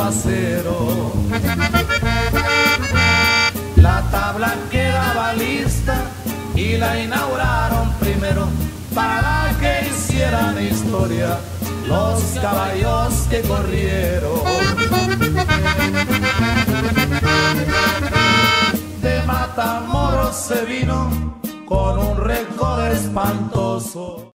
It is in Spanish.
acero. La tabla quedaba lista y la inauguraron primero para que hicieran historia los caballos que corrieron. De Matamoros se vino con un récord espantoso.